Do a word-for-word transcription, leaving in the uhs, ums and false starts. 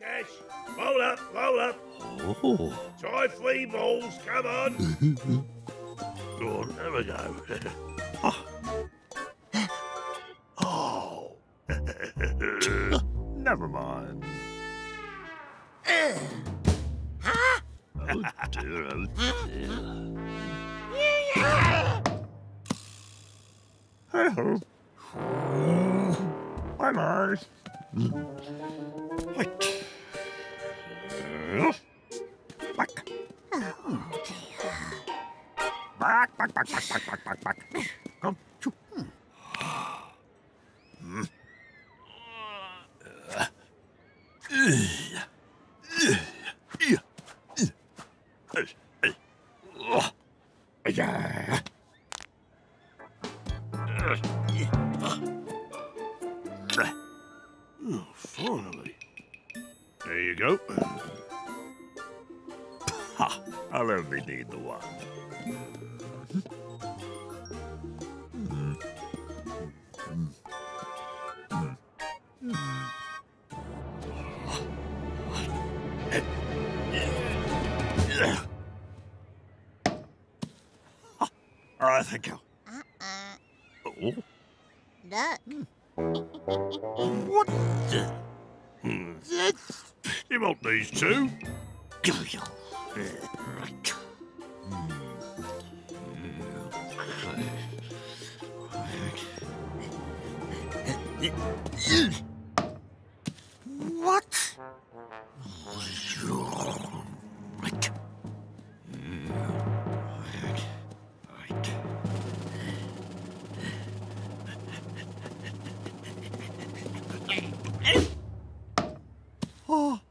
Yes. Roll up, roll up. Oh. Try three balls, come on. Go on, there we go. Oh. Never mind. Huh? Oh dear, oh dear. Hey-ho. Bye-bye. Right. Back. Oh, dear. Back, back, back, back, back, back, back, back. Come. Choo. Hmm. Yeah. Oh, finally. There you go. Ha! I'll only need the one. All right, thank you. Uh-uh. Oh. Duck. What the? Hmm. You want these two? Right. What? Right. Right. Oh.